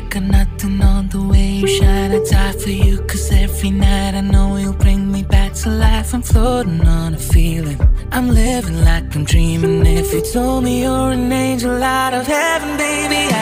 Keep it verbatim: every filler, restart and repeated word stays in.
got nothing on the way you shine. I die for you, cause every night I know you bring me back to life. I'm floating on a feeling, I'm living like I'm dreaming. If you told me you're an angel out of heaven, baby,